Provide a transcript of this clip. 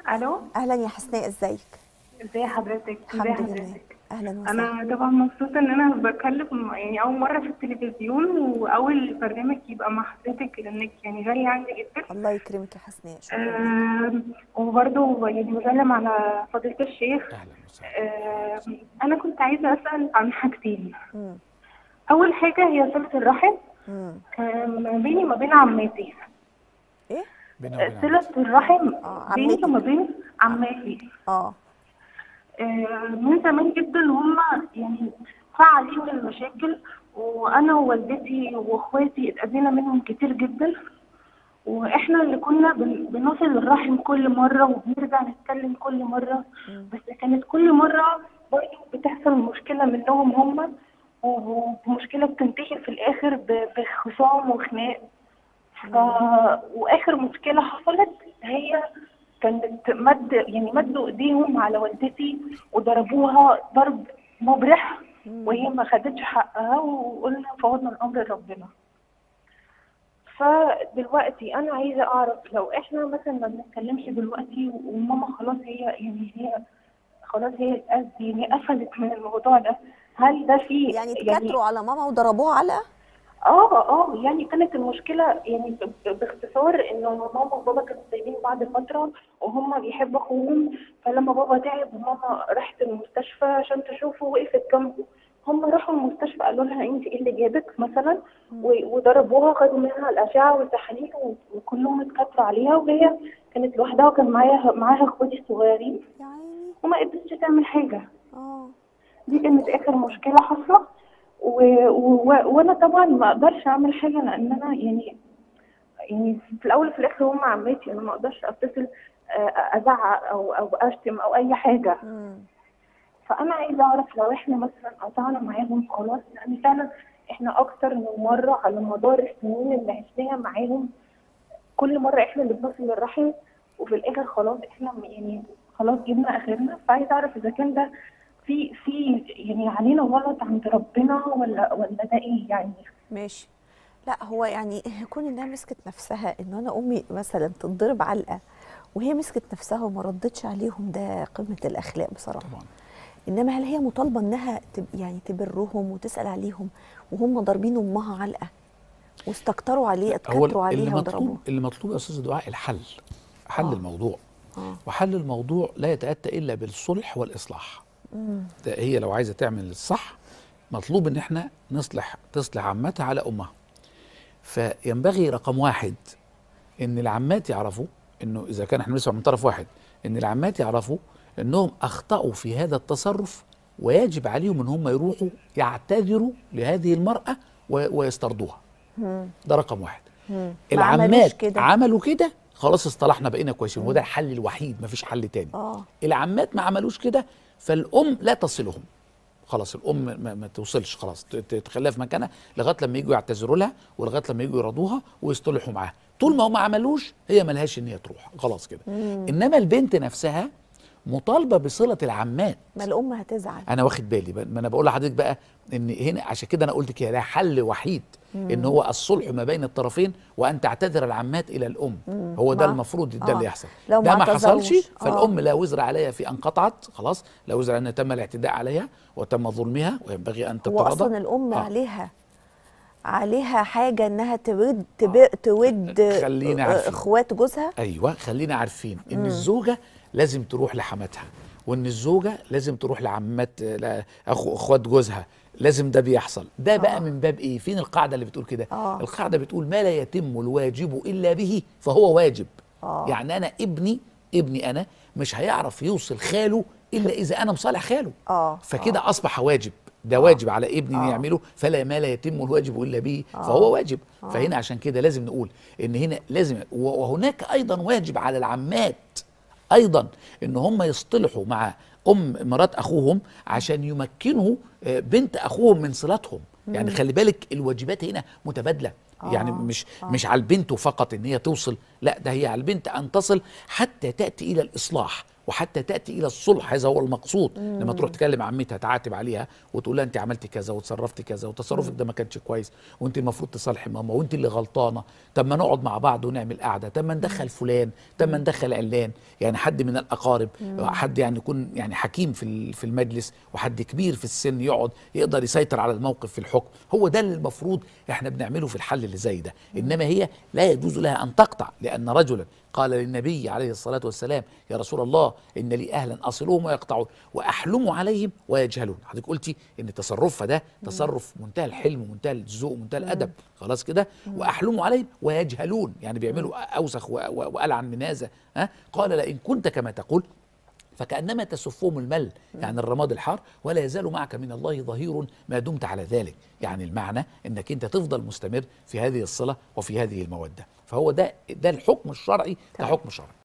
الو. اهلا يا حسناء، ازيك؟ ازي حضرتك؟ ازي الحمد لله. حضرتك؟ اهلا وسهلا. انا طبعا مبسوطه ان انا بتكلم يعني اول مره في التلفزيون، واول برنامج يبقى مع حضرتك لانك يعني غاليه عندي جدا. الله يكرمك يا حسناء، شكرا ليك. وبرضه يعني بسلم على فضيله الشيخ. اهلا وسهلا. انا كنت عايزه اسال عن حاجتين. امم اول حاجه هي صله الرحم امم ما بيني وما بين عماتي. ايه؟ بينا وبين صله عمتك. الرحم بيني عمتك. وما بين عماتي. اه. من زمان جدا هم يعني فعالين المشاكل، وانا ووالدتي واخواتي اتأذينا منهم كتير جدا، واحنا اللي كنا بنصل الرحم كل مره وبنرجع نتكلم كل مره. بس كانت كل مره برضه بتحصل مشكله منهم هم، ومشكله بتنتهي في الاخر بخصام وخناق. واخر مشكله حصلت هي كانت مدوا ايديهم على والدتي وضربوها ضرب مبرح، وهي ما خدتش حقها، وقلنا فوضنا الامر لربنا. فدلوقتي انا عايزه اعرف لو احنا مثلا ما بنتكلمش دلوقتي وماما خلاص هي خلاص هي يعني قفلت من الموضوع ده، هل ده فيه يعني اتكتروا على ماما وضربوها علقه؟ يعني كانت المشكلة يعني باختصار انه ماما وبابا كانوا سايبين بعد فترة وهم بيحبوا اخوهم، فلما بابا تعب وماما راحت المستشفى عشان تشوفه وقفت جنبه. هم راحوا المستشفى قالوا لها انت ايه اللي جابك مثلا، وضربوها، خدوا منها الاشعة والتحاليل وكلهم اتكتروا عليها، وهي كانت لوحدها وكان معاها اخواتي الصغيرين يا عيني. وما قدرتش تعمل حاجة. اه. دي كانت اخر مشكلة حاصلة. وانا طبعا ما اقدرش اعمل حاجه لان انا يعني في الاول وفي الاخر هم عماتي، انا ما اقدرش اتصل ازعق او اشتم او اي حاجه. فانا عايزه اعرف لو احنا مثلا قطعنا معاهم خلاص، لان فعلا احنا اكتر من مره على مدار السنين اللي عشناها معاهم كل مره احنا اللي بنصل الرحم، وفي الاخر خلاص احنا يعني خلاص جبنا اخرنا. فعايزه اعرف اذا كان ده في يعني علينا غلط عند ربنا ولا ده ايه يعني؟ ماشي. لا، هو يعني كون انها مسكت نفسها، ان انا امي مثلا تتضرب علقه وهي مسكت نفسها وما ردتش عليهم، ده قمه الاخلاق بصراحه. طبعا. انما هل هي مطالبه انها يعني تبرهم وتسال عليهم وهم ضاربين امها علقه واستكتروا عليه، هو اتكتروا عليها وضربوها؟ اللي مطلوب يا استاذ دعاء حل الموضوع. وحل الموضوع لا يتأتى الا بالصلح والاصلاح. ده هي لو عايزه تعمل الصح مطلوب ان احنا تصلح عمتها على امها. فينبغي رقم واحد ان العمات يعرفوا انه اذا كان احنا بنسمع من طرف واحد، ان العمات يعرفوا انهم اخطأوا في هذا التصرف، ويجب عليهم ان هم يروحوا يعتذروا لهذه المرأة ويسترضوها. ده رقم واحد. العمات عملوا كده خلاص، اصطلحنا بقينا كويسين، وده الحل الوحيد، مفيش حل تاني. العمات ما عملوش كده، فالام لا تصلهم. خلاص الام ما توصلش، خلاص تخليها في مكانها لغايه لما يجوا يعتذروا لها، ولغايه لما يجوا يرضوها ويصطلحوا معاها. طول ما هم ما عملوش هي ملهاش ان هي تروح، خلاص كده. انما البنت نفسها مطالبه بصله العمات. ما الام هتزعل. انا واخد بالي، ما انا بقول لحضرتك بقى ان هنا عشان كده انا قلت كده، ده حل وحيد، ان هو الصلح ما بين الطرفين، وان تعتذر العمات الى الام. هو ده المفروض، ده اللي يحصل. لو ده ما حصلش فالام لا وزر عليها في ان قطعت، خلاص لا وزر ان تم الاعتداء عليها وتم ظلمها، وينبغي ان تتراضى. هو اصلا الام عليها حاجه انها تود اخوات جوزها. ايوه، خلينا عارفين ان الزوجه لازم تروح لحماتها، وان الزوجه لازم تروح لعمات اخوات جوزها، لازم ده بيحصل. ده بقى من باب ايه؟ فين القاعده اللي بتقول كده؟ القاعده بتقول ما لا يتم الواجب الا به فهو واجب. يعني انا ابني انا مش هيعرف يوصل خاله الا اذا انا مصالح خاله. فكده اصبح واجب. ده واجب على ابني ان يعمله، فلا ما لا يتم الواجب الا به فهو واجب. فهنا عشان كده لازم نقول ان هنا لازم، وهناك ايضا واجب على العمات ايضا ان هم يصطلحوا مع مرات اخوهم عشان يمكنوا بنت اخوهم من صلتهم. يعني خلي بالك الواجبات هنا متبادله. يعني مش على البنت فقط ان هي توصل، لا ده هي على البنت ان تصل حتى تاتي الى الاصلاح وحتى تاتي الى الصلح. هذا هو المقصود. لما تروح تكلم عمتها تعاتب عليها وتقول لها انت عملتي كذا وتصرفتي كذا وتصرفك ده ما كانش كويس، وانت المفروض تصالحي ماما، وانت اللي غلطانه، طب ما نقعد مع بعض ونعمل قعده، طب ما ندخل فلان، طب ما ندخل علان، يعني حد من الاقارب، حد يعني يكون يعني حكيم في المجلس، وحد كبير في السن يقعد يقدر يسيطر على الموقف في الحكم. هو ده اللي المفروض احنا بنعمله في الحل اللي زي ده. انما هي لا يجوز لها ان تقطع، لان رجلا قال للنبي عليه الصلاة والسلام يا رسول الله إن لي أهلا أصلهم ويقطعون وأحلم عليهم ويجهلون. حضرتك قلتي إن تصرفها ده تصرف منتهى الحلم ومنتهى الذوق ومنتهى الأدب، خلاص كده. وأحلم عليهم ويجهلون، يعني بيعملوا أوسخ وألعن من هذا. قال لئن كنت كما تقول فكأنما تسفهم المل، يعني الرماد الحار، ولا يزال معك من الله ظهير ما دمت على ذلك. يعني المعنى انك انت تفضل مستمر في هذه الصلة وفي هذه المودة. فهو ده الحكم الشرعي كحكم شرعي.